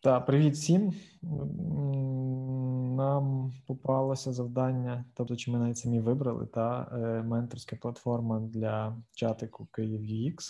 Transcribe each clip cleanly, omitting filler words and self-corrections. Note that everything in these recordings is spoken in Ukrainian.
Привіт всім. Нам попалося завдання, тобто чи ми навіть самі вибрали, менторська платформа для чатику Київ UX.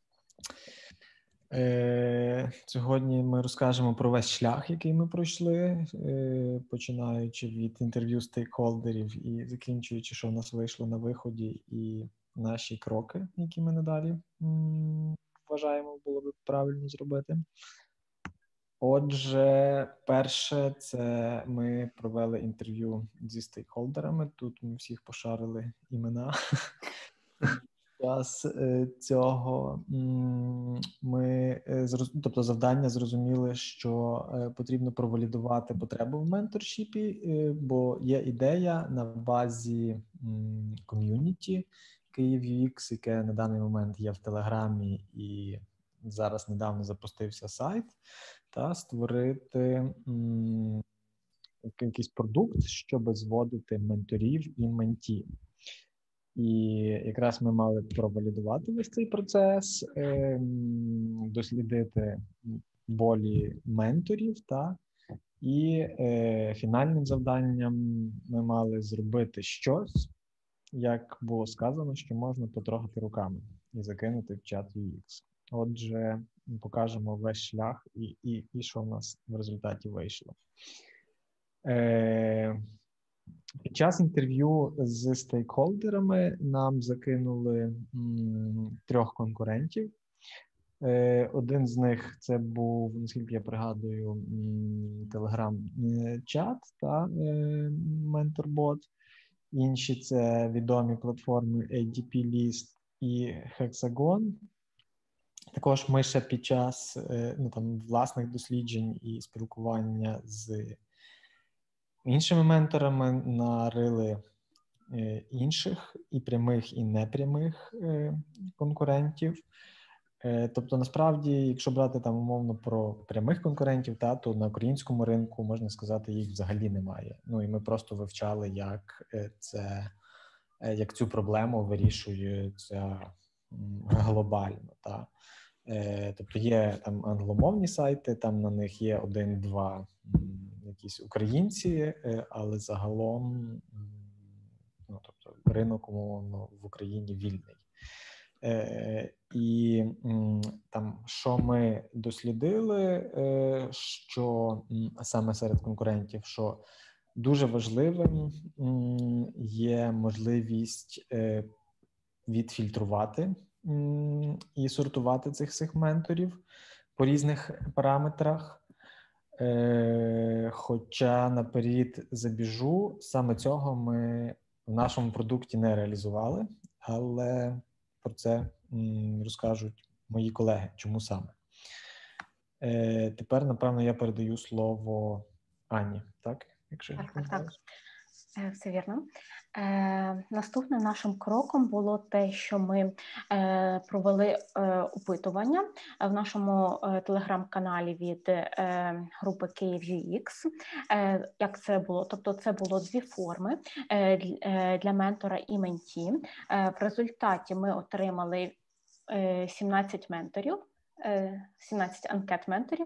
Сьогодні ми розкажемо про весь шлях, який ми пройшли, починаючи від інтерв'ю стейкхолдерів і закінчуючи, що в нас вийшло на виході, і наші кроки, які ми надалі вважаємо було б правильно зробити. Отже, перше, це ми провели інтерв'ю зі стейкхолдерами. Тут ми всіх пошарили імена. Час цього тобто завдання зрозуміли, що потрібно провалідувати потребу в менторшіпі, бо є ідея на базі ком'юніті Київ UX, яке на даний момент є в Телеграмі, і зараз недавно запустився сайт, та створити якийсь продукт, щоб зводити менторів і менті. І якраз ми мали провалідувати весь цей процес, дослідити болі менторів, і фінальним завданням ми мали зробити щось, як було сказано, що можна потрогати руками і закинути в чат UX. Отже, покажемо весь шлях і що в нас в результаті вийшло. Під час інтерв'ю з стейкхолдерами нам закинули 3 конкурентів. Один з них це був, наскільки я пригадую, Telegram-чат та MentorBot. Інші це відомі платформи ADP-List і Hexagon. Також ми ще під час власних досліджень і спілкування з іншими менторами нарили інших і прямих, і непрямих конкурентів. Тобто, насправді, якщо брати умовно про прямих конкурентів, то на українському ринку, можна сказати, їх взагалі немає. І ми просто вивчали, як цю проблему вирішується глобально. Тобто є там англомовні сайти, там на них є 1-2 якісь українці, але загалом ринок, умовно, в Україні вільний. І там, що ми дослідили, що саме серед конкурентів, що дуже важливим є можливість відфільтрувати і сортувати цих всіх менторів по різних параметрах. Хоча наперед забіжу, саме цього ми в нашому продукті не реалізували, але про це розкажуть мої колеги, чому саме. Тепер, напевно, я передаю слово Ані, так? Так. Все вірно. Наступним нашим кроком було те, що ми провели опитування в нашому телеграм-каналі від групи Київ UX. Як це було? Тобто це було 2 форми для ментора і менті. В результаті ми отримали 17 менторів, 17 анкет менторів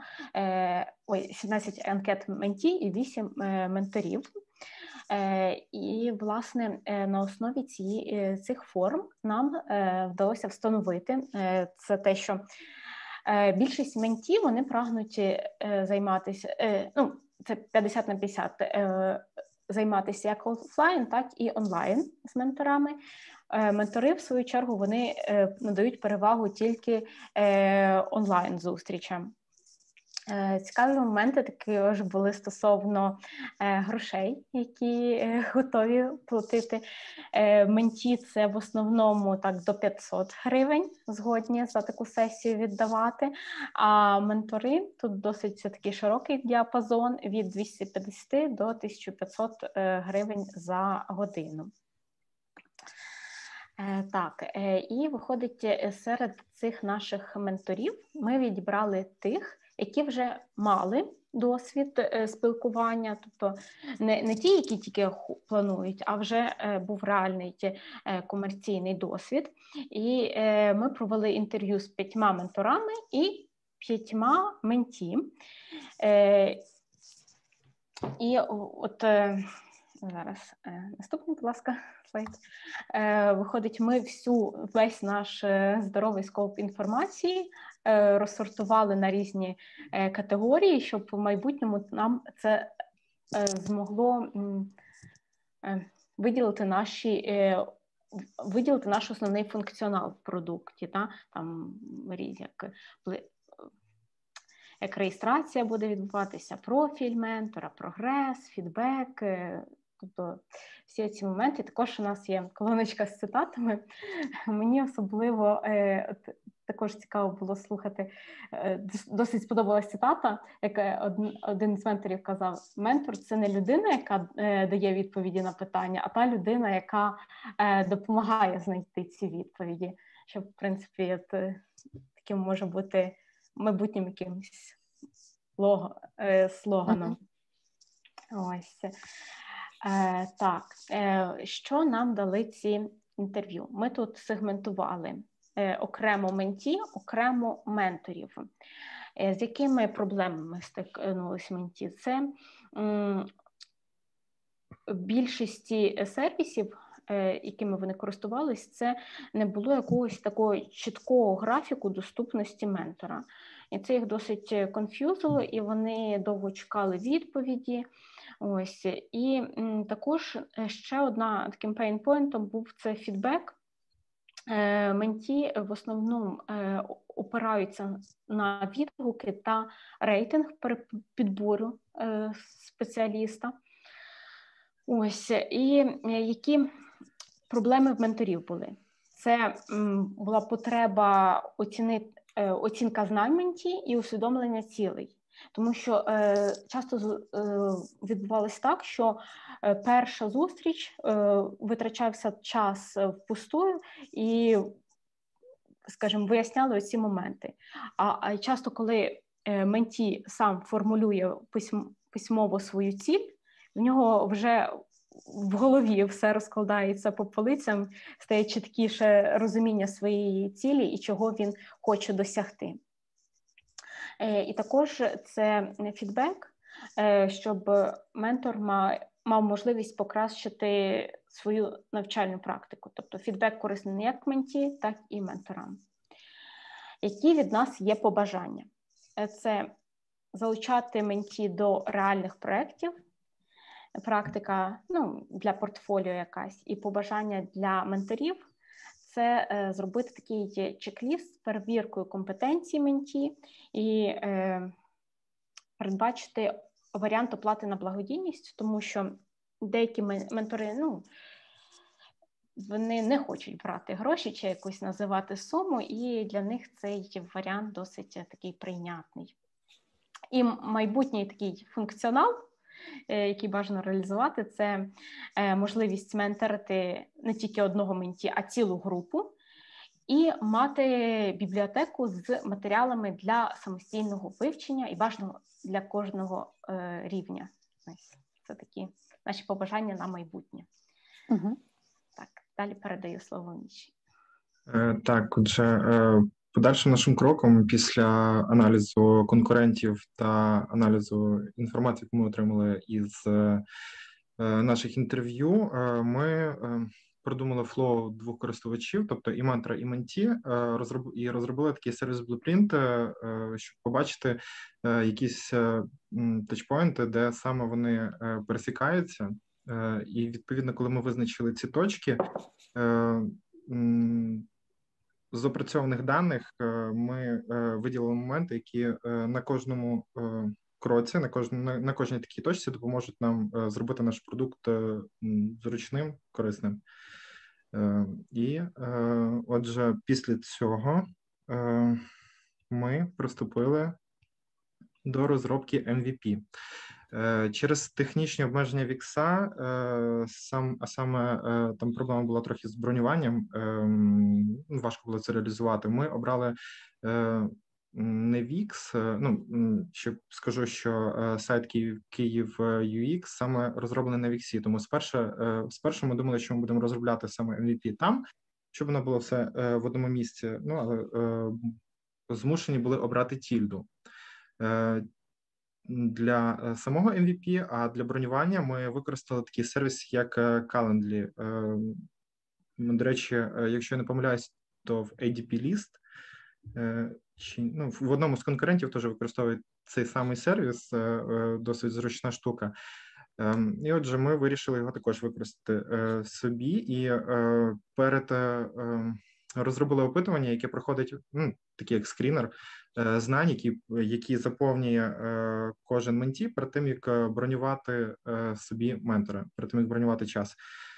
17 анкет менті і 8 менторів. І, власне, на основі цих форм нам вдалося встановити це те, що більшість ментів, вони прагнуть займатися, це 50/50, займатися як офлайн, так і онлайн з менторами. Ментори, в свою чергу, вони надають перевагу тільки онлайн-зустрічам. Цікаві моменти також були стосовно грошей, які готові платити. Менті це в основному до 500 гривень згодні за таку сесію віддавати, а ментори тут досить такий широкий діапазон від 250 до 1500 гривень за годину. І виходить, серед цих наших менторів ми відібрали тих, які вже мали досвід спілкування, тобто не ті, які тільки планують, а вже був реальний комерційний досвід. І ми провели інтерв'ю з 5 менторами і 5 менті. І от зараз наступний, будь ласка, слайд. Виходить, ми весь наш здоровий скоп інформації розсортували на різні категорії, щоб в майбутньому нам це змогло виділити наш основний функціонал в продукті. Там як реєстрація буде відбуватися, профіль ментора, прогрес, фідбек, тобто всі ці моменти. Також у нас є колоночка з цитатами. Мені особливо також цікаво було слухати, досить сподобалась цитата, яка один з менторів казав: ментор – це не людина, яка дає відповіді на питання, а та людина, яка допомагає знайти ці відповіді, що, в принципі, таким може бути майбутнім якимось слоганом. Ось. Так, що нам дали ці інтерв'ю? Ми тут сегментували окремо менті, окремо менторів. З якими проблемами стикнулися менті? Це в більшості сервісів, якими вони користувались, це не було якогось такого чіткого графіку доступності ментора. І це їх досить конф'юзило, і вони довго чекали відповіді. Ось. І також ще таким пейнпойнтом був це фідбек. Менті в основному опираються на відгуки та рейтинг при підбору спеціаліста. Ось. І які проблеми в менторів були? Це була потреба оцінка знань менті і усвідомлення цілей. Тому що часто відбувалося так, що перша зустріч витрачався час впустую і, скажімо, виясняли оці моменти. А часто, коли менті сам формулює письмово свою ціль, в нього вже в голові все розкладається по полицям, стає чіткіше розуміння своєї цілі і чого він хоче досягти. І також це фідбек, щоб ментор мав можливість покращити свою навчальну практику. Тобто фідбек корисний як менті, так і менторам. Які від нас є побажання? Це залучати менті до реальних проєктів, практика для портфоліо якась, і побажання для менторів – це зробити такий чек-ліст з перевіркою компетенцій менті і передбачити варіант оплати на благодійність, тому що деякі ментори, вони не хочуть брати гроші чи якусь називати суму, і для них цей варіант досить такий прийнятний. І майбутній такий функціонал, який бажано реалізувати, це можливість менторити не тільки одного менті, а цілу групу, і мати бібліотеку з матеріалами для самостійного вивчення і бажано для кожного рівня. Це такі наші побажання на майбутнє. Угу. Так, далі передаю слово Міші. Так, отже, подальшим нашим кроком після аналізу конкурентів та аналізу інформації, яку ми отримали із наших інтерв'ю, ми продумали флоу двох користувачів, тобто і ментора, і менті, і розробили такий сервіс-блюпринт, щоб побачити якісь тачпоінти, де саме вони пересікаються. І, відповідно, коли ми визначили ці точки, з опрацьованих даних ми виділили моменти, які на кожному кроці, на кожній такій точці допоможуть нам зробити наш продукт зручним, корисним. І, отже, після цього ми приступили до розробки MVP. Через технічні обмеження Вікса, а саме там проблема була трохи з бронюванням, важко було це реалізувати. Ми обрали не Вікс, ще скажу, що сайт Київ UX саме розроблений на Віксі, тому спершу ми думали, що ми будемо розробляти саме MVP там, щоб воно було все в одному місці, але змушені були обрати тільду. для самого MVP, а для бронювання ми використали такий сервіс, як Calendly. До речі, якщо я не помиляюсь, то в ADP List, в одному з конкурентів теж використовують цей самий сервіс, досить зручна штука. І отже, ми вирішили його також використати собі, і перед розробили опитування, яке проходить, такий як скрінер знань, які заповнює кожен менті перед тим, як бронювати собі ментора, перед тим, як бронювати час.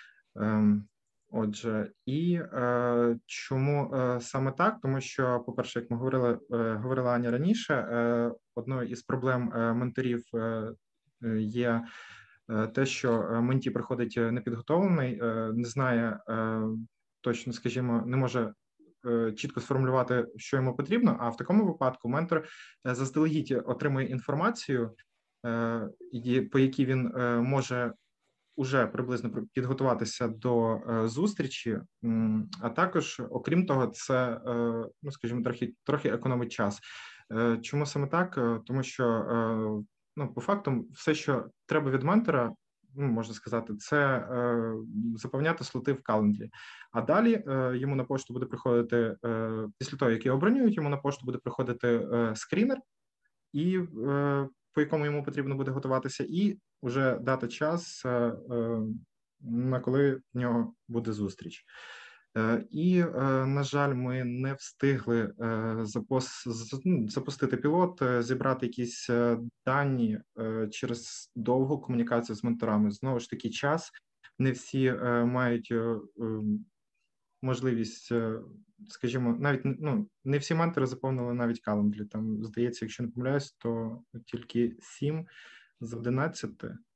Отже, і чому саме так? Тому що, по-перше, як ми говорила Аня раніше, одною із проблем менторів є те, що менті приходить непідготовлений, не знає точно, скажімо, не може чітко сформулювати, що йому потрібно, а в такому випадку ментор заздалегідь отримує інформацію, по якій він може уже приблизно підготуватися до зустрічі, а також, окрім того, це, скажімо, трохи економить час. Чому саме так? Тому що, по факту, все, що треба від ментора, можна сказати, це заповняти слоти в Calendly. А далі йому на пошту буде приходити, після того, як його бронюють, йому на пошту буде приходити скрінер, і по якому йому потрібно буде готуватися, і вже дати час, на коли в нього буде зустріч. І, на жаль, ми не встигли запустити пілот, зібрати якісь дані через довгу комунікацію з менторами. Знову ж таки, час. Не всі мають можливість, скажімо, навіть не всі ментори заповнили навіть Calendly. Там, здається, якщо не помиляюсь, то тільки 7 з 11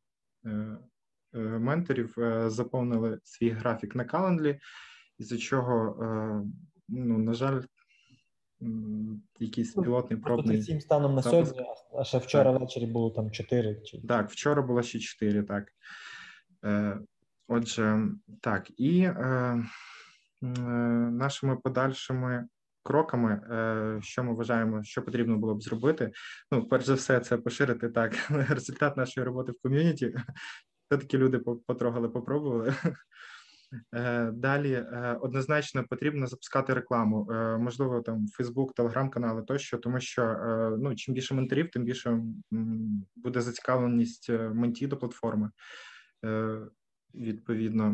менторів заповнили свій графік на Calendly, із-за чого, на жаль, якийсь пілотний пробний... 7 станом на сьогодні, а ще вчора ввечері було там 4. Так, вчора було ще 4, так. Отже, так, і нашими подальшими кроками, що ми вважаємо, що потрібно було б зробити, перш за все, це поширити результат нашої роботи в ком'юніті. Все-таки люди потрогали, попробували. Далі, однозначно, потрібно запускати рекламу, можливо, там Facebook, Telegram-канали тощо, тому що, чим більше менторів, тим більше буде зацікавленість менті до платформи, відповідно.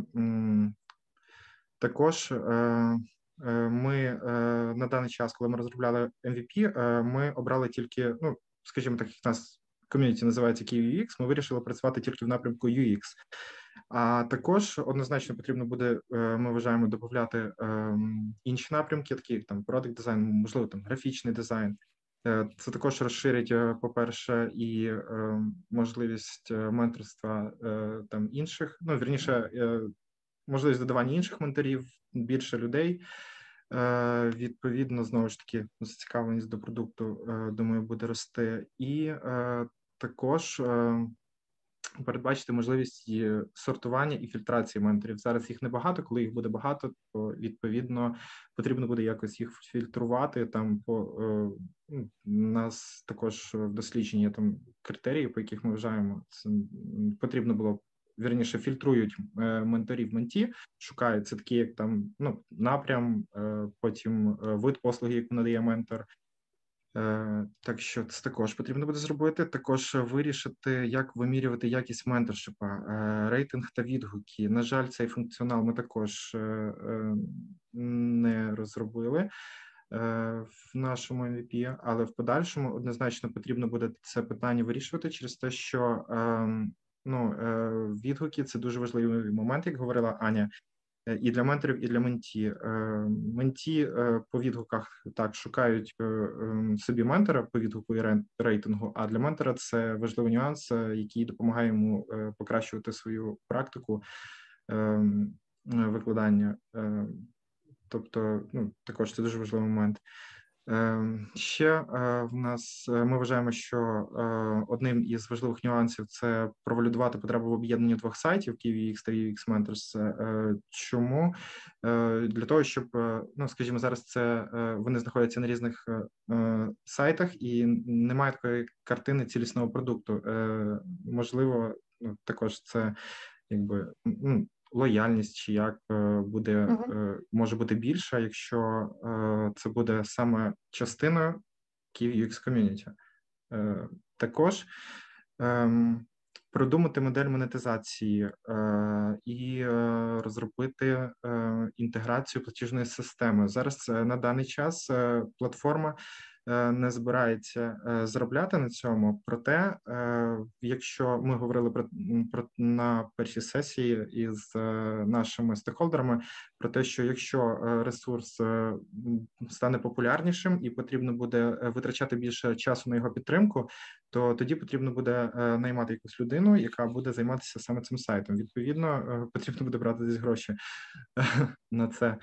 Також ми на даний час, коли ми розробляли MVP, ми обрали тільки, скажімо так, як у нас ком'юніті називається KUX, ми вирішили працювати тільки в напрямку UX. А також однозначно потрібно буде, ми вважаємо, додати інші напрямки, такі як там product дизайн, можливо, там графічний дизайн. Це також розширить, по-перше, і можливість менторства там інших, вірніше, можливість додавання інших менторів, більше людей. Відповідно, знову ж таки, зацікавленість до продукту, думаю, буде рости. І також передбачити можливість сортування і фільтрації менторів. Зараз їх небагато, коли їх буде багато, то, відповідно, потрібно буде якось їх фільтрувати. Там у нас також в дослідженні є там критерії, по яких ми вважаємо, це потрібно було, вірніше, фільтрують менторів менті, шукають це такі, як там, напрям, потім вид послуги, яку надає ментор. Так що це також потрібно буде зробити. Також вирішити, як вимірювати якість менторшипа, рейтинг та відгуки. На жаль, цей функціонал ми також не розробили в нашому MVP, але в подальшому однозначно потрібно буде це питання вирішувати через те, що відгуки – це дуже важливий момент, як говорила Аня, і для менторів, і для менті. Менті по відгуках так шукають собі ментора по відгуку і рейтингу, а для ментора це важливий нюанс, який допомагає йому покращувати свою практику викладання. Тобто, також це дуже важливий момент. Ще в нас ми вважаємо, що одним із важливих нюансів це провалідувати потребу в об'єднанні двох сайтів KiwiUX та UX Mentors. Чому? Для того, щоб, ну, скажімо, зараз це вони знаходяться на різних сайтах і немає такої картини цілісного продукту. Можливо, ну, також це якби лояльність, чи як буде, може бути більша, якщо це буде саме частиною KiwiUX Community. Також продумати модель монетизації і розробити інтеграцію платіжної системи. Зараз на даний час платформа не збирається заробляти на цьому, проте, якщо ми говорили про на першій сесії із нашими стейкхолдерами, про те, що якщо ресурс стане популярнішим і потрібно буде витрачати більше часу на його підтримку, то тоді потрібно буде наймати якусь людину, яка буде займатися саме цим сайтом. Відповідно, потрібно буде брати десь гроші на це.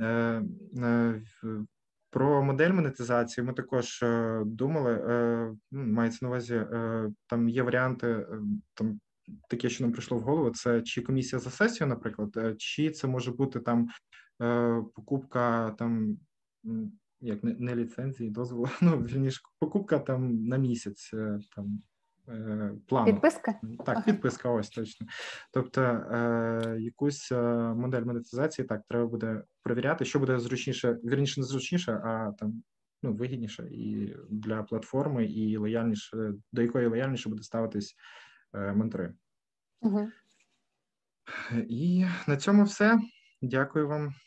Про модель монетизації ми також думали, мається на увазі, там є варіанти, там таке, що нам прийшло в голову, це чи комісія за сесію, наприклад, чи це може бути там покупка там, як не ліцензії, дозволу, ну, вірніше, покупка там на місяць, там, плану. Підписка? Так, підписка, ось точно. Тобто якусь модель монетизації так треба буде перевіряти, що буде зручніше, вірніше не зручніше, а там вигідніше і для платформи, і лояльніше, до якої лояльніше буде ставитись ментори. І на цьому все. Дякую вам.